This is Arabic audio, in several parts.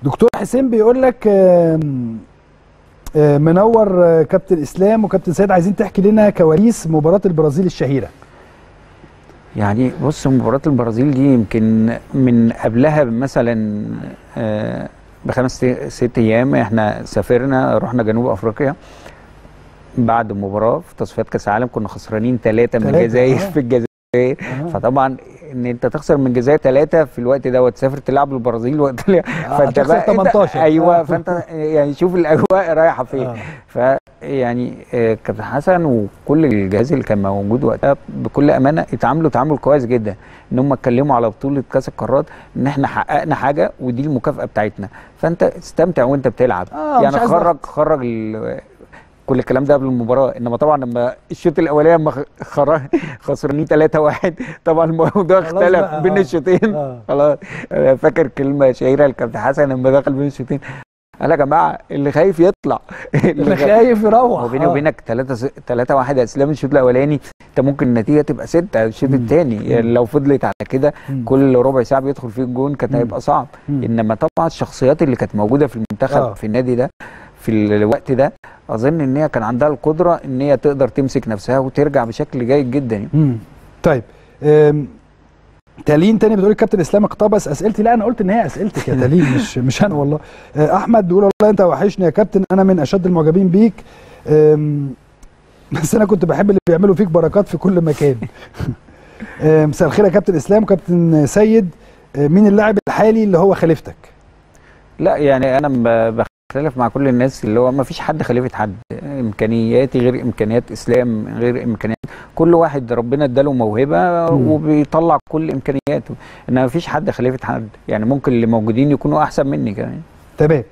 دكتور حسين بيقول لك منور كابتن اسلام وكابتن سيد، عايزين تحكي لنا كواليس مباراة البرازيل الشهيرة. يعني بص، مباراة البرازيل دي يمكن من قبلها مثلا بخمس ست ايام احنا سافرنا، رحنا جنوب افريقيا بعد مباراة في تصفيات كاس العالم، كنا خسرانين 3 من الجزائر في الجزائر. فطبعا ان انت تخسر من الجزائر 3 في الوقت ده وتسافر تلعب البرازيل وقت فانت بقى 18. ايوه فانت يعني شوف الاجواء رايحه فين. فيعني كابتن حسن وكل الجهاز اللي كان موجود وقتها بكل امانه اتعاملوا تعامل كويس جدا، ان هم اتكلموا على بطوله كاس القارات ان احنا حققنا حاجه ودي المكافاه بتاعتنا، فانت استمتع وانت بتلعب. يعني خرج كل الكلام ده قبل المباراه، انما طبعا لما الشوط الاولاني لما خسرانين 3-1 طبعا الموضوع اختلف بين الشوطين. خلاص فاكر كلمه شهيره لكابتن حسن لما دخل بين الشوطين، قال يا جماعه اللي خايف يطلع اللي خايف يروح. وبيني وبينك 3-1 يا اسلام الشوط الاولاني، انت ممكن النتيجه تبقى 6 الشوط الثاني. يعني لو فضلت على كده كل ربع ساعه بيدخل فيه الجون كان هيبقى صعب. انما طبعا الشخصيات اللي كانت موجوده في المنتخب في النادي ده في الوقت ده اظن ان هي كان عندها القدره ان هي تقدر تمسك نفسها وترجع بشكل جيد جدا. طيب تالين تاني بتقول الكابتن اسلام اقتبس اسئلتي. لا انا قلت ان هي اسئلتك يا تالين مش انا والله. احمد بيقول والله انت وحشني يا كابتن، انا من اشد المعجبين بيك، بس انا كنت بحب اللي بيعملوا فيك بركات في كل مكان. مساء الخير يا كابتن اسلام وكابتن سيد، مين اللاعب الحالي اللي هو خليفتك؟ لا يعني انا بختلف مع كل الناس، اللي هو ما فيش حد خليفه حد، امكانياتي غير امكانيات اسلام غير امكانيات كل واحد، ربنا اداله موهبه وبيطلع كل امكانياته، انما ما فيش حد خليفه حد. يعني ممكن اللي موجودين يكونوا احسن مني كمان. تمام.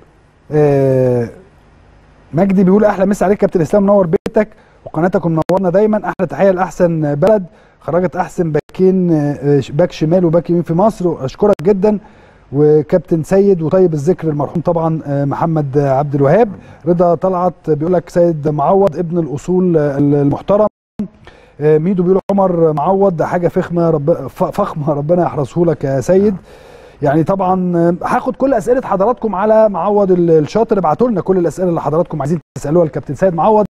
مجدي بيقول احلى مسا عليك كابتن اسلام، منور بيتك وقناتكم منورنا دايما، احلى تحيه لاحسن بلد خرجت احسن باكين، باك شمال وباك يمين في مصر، اشكرك جدا. وكابتن سيد وطيب الذكر المرحوم طبعا محمد عبد الوهاب. رضا طلعت بيقول لك سيد معوض ابن الاصول المحترم. ميدو بيقول عمر معوض حاجه فخمه ربنا يحرسه لك يا سيد. يعني طبعا هاخد كل اسئله حضراتكم على معوض الشاطر، ابعتوا لنا كل الاسئله اللي حضراتكم عايزين تسالوها للكابتن سيد معوض.